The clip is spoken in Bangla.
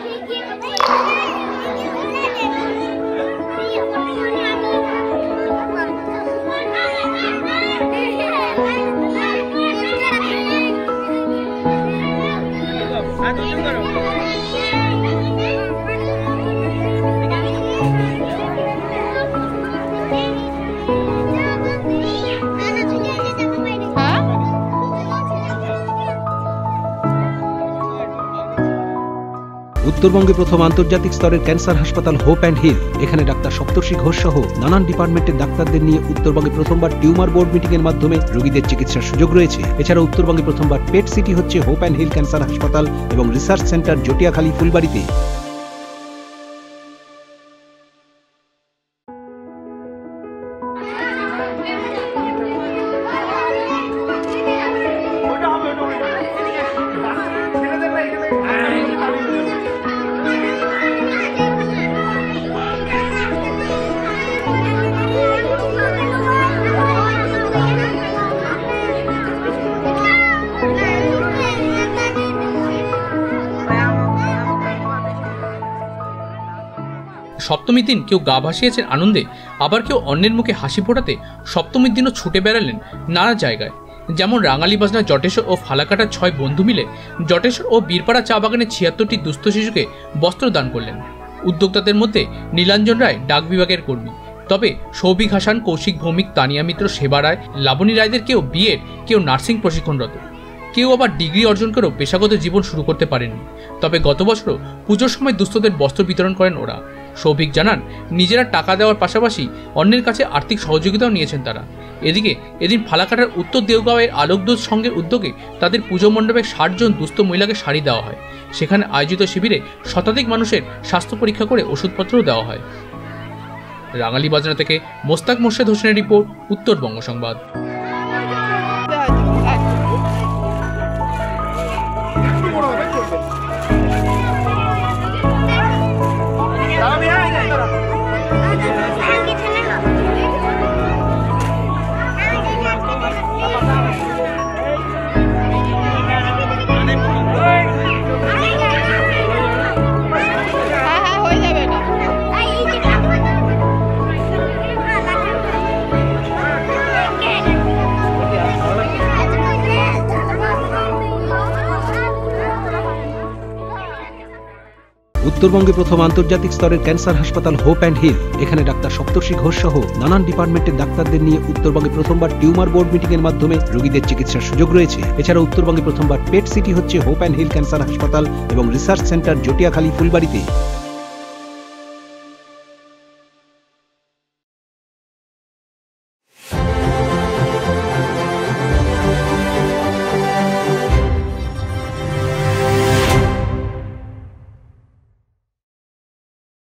উত্তরবঙ্গে প্রথম আন্তর্জাতিক স্তরের ক্যান্সার হাসপাতাল হোপ অ্যান্ড হিল। এখানে ডাক্তার সপ্তর্ষি ঘোষ সহ নানান ডিপার্টমেন্টের ডাক্তারদের নিয়ে উত্তরবঙ্গে প্রথমবার টিউমার বোর্ড মিটিং এর মাধ্যমে রোগীদের চিকিৎসার সুযোগ রয়েছে। এছাড়া উত্তরবঙ্গে প্রথমবার পেট সিটি হচ্ছে হোপ অ্যান্ড হিল ক্যান্সার হাসপাতাল এবং রিসার্চ সেন্টার জটিয়াখালী ফুলবাড়িতে। সপ্তমীর দিন কেউ গা ভাসিয়েছেন আনন্দে, আবার কেউ অন্যের মুখে হাসি ফোটাতে সপ্তমীর দিনও ছুটে বেড়ালেন নানা জায়গায়। যেমন রাঙালিবাজনা, জটেশ্বর ও ফালাকাটার 6 বন্ধু মিলে জটেশ্বর ও বীরপাড়া চা বাগানে 76টি দুস্থ শিশুকে বস্ত্র দান করলেন। উদ্যোক্তাদের মধ্যে নীলাঞ্জন রায় ডাক বিভাগের কর্মী, তবে সৌভিক হাসান, কৌশিক ভৌমিক, তানিয়া মিত্র, সেবা রায়, লাবণী রায়দের কেউ বিএড, কেউ নার্সিং প্রশিক্ষণরত, কেউ আবার ডিগ্রি অর্জন করেও পেশাগত জীবন শুরু করতে পারেননি। তবে গত বছরও পুজোর সময় দুস্থদের বস্ত্র বিতরণ করেন ওরা। সৌভিক জানান, নিজেরা টাকা দেওয়ার পাশাপাশি অন্যের কাছে আর্থিক সহযোগিতাও নিয়েছেন তারা। এদিকে এদিন ফালাকাটার উত্তর দেওগাঁওয়ের আলোকদূত সংঘের উদ্যোগে তাদের পুজো মণ্ডপে 60 জন দুস্থ মহিলাকে শাড়ি দেওয়া হয়। সেখানে আয়োজিত শিবিরে শতাধিক মানুষের স্বাস্থ্য পরীক্ষা করে ওষুধপত্রও দেওয়া হয়। রাঙালিবাজনা থেকে মোস্তাক মোর্শেদ হোসেনের রিপোর্ট, উত্তরবঙ্গ সংবাদ। উত্তরবঙ্গে প্রথম আন্তর্জাতিক স্তরের ক্যান্সার হাসপাতাল হোপ অ্যান্ড হিল। এখানে ডাক্তার সপ্তর্ষি ঘোষ সহ নানান ডিপার্টমেন্টের ডাক্তারদের নিয়ে উত্তরবঙ্গে প্রথমবার টিউমার বোর্ড মিটিং এর মাধ্যমে রোগীদের চিকিৎসার সুযোগ রয়েছে। এছাড়া উত্তরবঙ্গে প্রথমবার পেট সিটি হচ্ছে হোপ অ্যান্ড হিল ক্যান্সার হাসপাতাল এবং রিসার্চ সেন্টার জটিয়াখালী ফুলবাড়িতে।